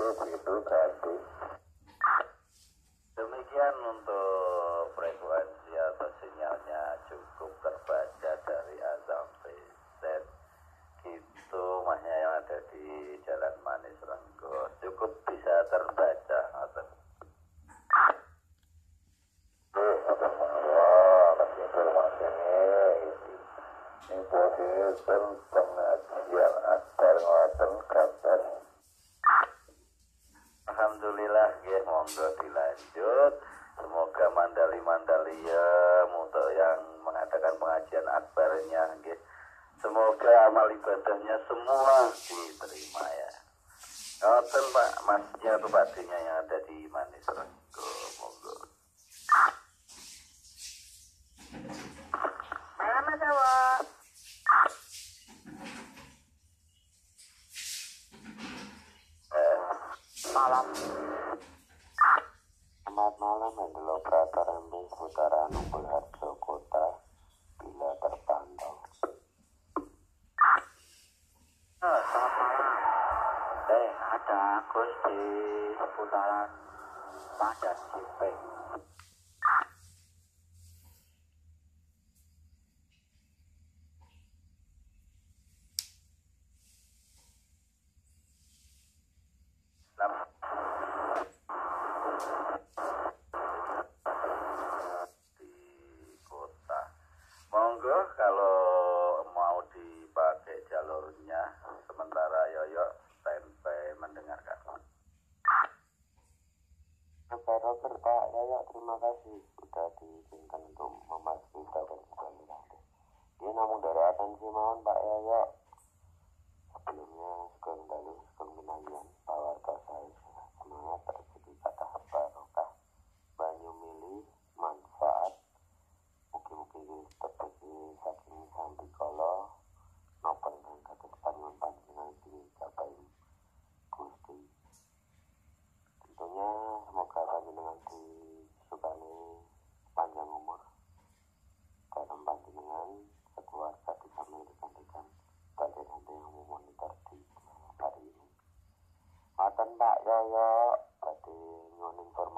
begitu berarti. Demikian untuk frekuensi atau sinyalnya cukup terbaca dari A sampai Z. Gitu mahnya yang ada di Jalan Manis Renggo. Cukup bisa terbaca atau pengajian akbar ngoten kabar. Alhamdulillah ya, monggo dilanjut. Semoga mandali-mandalia untuk yang mengadakan pengajian akbarnya nggih. Semoga amal ibadahnya semua diterima ya. Ngoten Pak, masnya atau patinya yang ada di Manis Renggo, monggo. Mas Awo. Malam. Selamat malam, adalah operator MB seputaran Umbul Harjo Kota bila terpantau. Selamat malam. Ada Agus di seputaran Padan Cipeng. Monggo kalau mau dipakai jalurnya, sementara Yoyo standby mendengarkan. Operator Pak Yoyo, terima kasih sudah diizinkan untuk memasuki frekuensi komunikasi. Dia namun dari atensi mohon Pak Yoyo. Sebelumnya Sugeng Dalu, Sugeng Minayan, Pak Warga saya semangat rezeki kata barokah, banyu milih manfaat. Mungkin tepeki saking sampai kalau nopo dengan kata panjang panjenengan dicapai Gusti. Tentunya semoga panjenengan disukani panjang umur dalam panjenengan sekeluarga disamil rekan-rekan balik nanti yang memonitor di hari ini. Maten Pak Yoyo, tadi nyuwun informasi